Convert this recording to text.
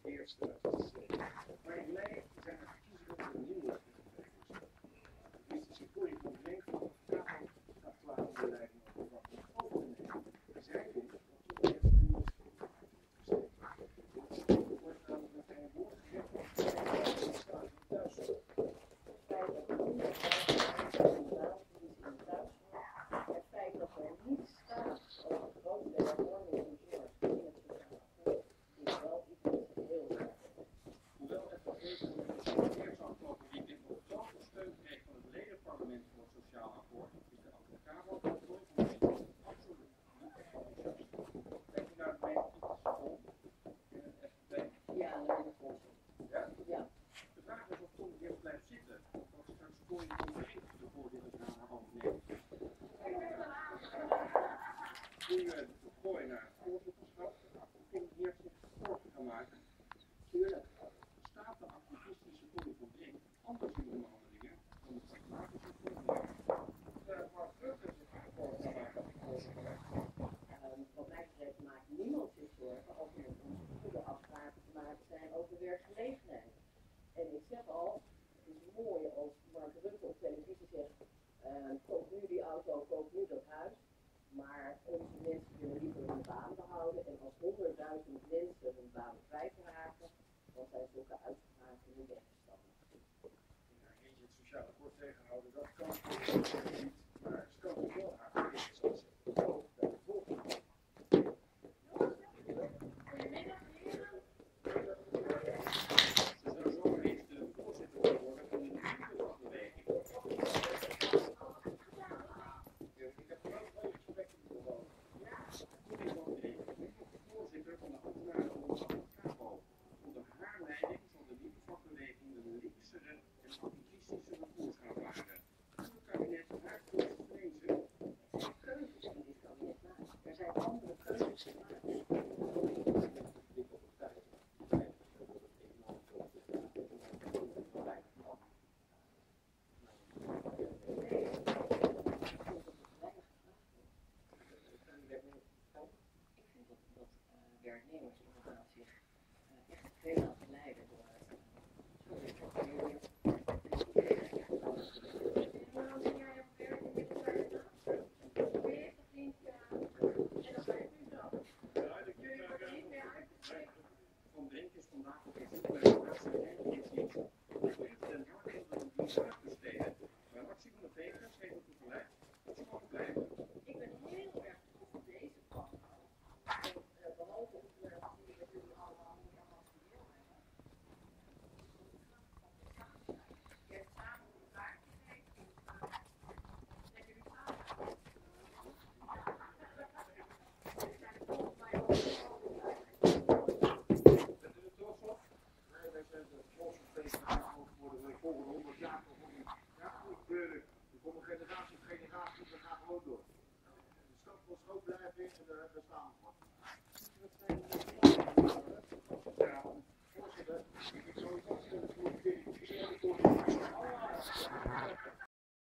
eerste. Maar in mei zijn er verkiezingen voor de nieuwe dus de Sequoia van Brenk van de Kamer gaat klaar om de leiding over te nemen. Zij vindt dat toch eerst een nieuwe Sequoia wordt aan de vertegenwoordiger staat thuis. Het feit dat er niet staat over grote hervormingen in zorg in het sociaal akkoord is wel iets wat heel erg is. Hoewel het vergeten eerst afgelopen weekend nog zoveel steun kreeg van het ledenparlement voor het sociaal akkoord, is de advocaat van het absoluut niet enthousiast. Denk je naar de meest om in het FNV? Ja, naar de fondsen. Ja? De vraag is of Tom hier blijft zitten, of dat straks voor je de voorzittersraad haar overneemt. Toen de gooi naar het voorzitterschap, Tom hier zich voor te gaan maken. Tuurlijk. Staat de activistische Connie van Brink anders in de onderhandelingen dan de pragmatische Connie? Waar Rutte zich voor te maken. Wat mij betreft maakt niemand zich zorgen over er goede afspraken te maken zijn over werkgelegenheid. En ik zeg al, het is mooi als Mark Rutte op televisie zegt, koop nu die auto, koop nu dat huis. Maar onze mensen willen liever hun baan behouden. En als 100.000 mensen hun baan kwijtraken, dan zijn zulke uitspraken niet weggestapt. Ja, eentje het sociale akkoord tegenhouden, dat kan niet. Maar ze kan het wel haar eigen zetten. Zo, bij de volgende. Goedemiddag, heren. Ze zou zo eens de voorzitter worden van de nieuwe beweging. Ik heb wel veel respect voor de ja, Connie van Brink, voorzitter van de ambtenarenbond KABO. Onder haar leiding zal de nieuwe vakbeweging een linksere en activistische koers gaan varen. Het kabinet haar koers vrezen. Er zijn keuzes in dit kabinet maken. Er zijn andere keuzes gemaakt. Werknemers inderdaad zich echt veel laten leiden door Van Brink is vandaag op een zoek naar de laatste herinrichting. De Den Haag wilde een zaak besteden, maar een actie van de vegers heeft ertoe geleid dat ze mogen blijven. Ik ben heel erg trots op deze plan. Behalve op de manier dat jullie allemaal niet allemaal deel hebben. Je hebt samen op elkaar gekeken. Zijn jullie samen? We zijn volgens mij ook bent u er trots op? Nee, wij zijn er trots op deze avond voor de volgende 100 jaar. Ja, goed, er komen generatie op generatie, we gaan gewoon door. De stad moet schoon blijven en daar staan we voor.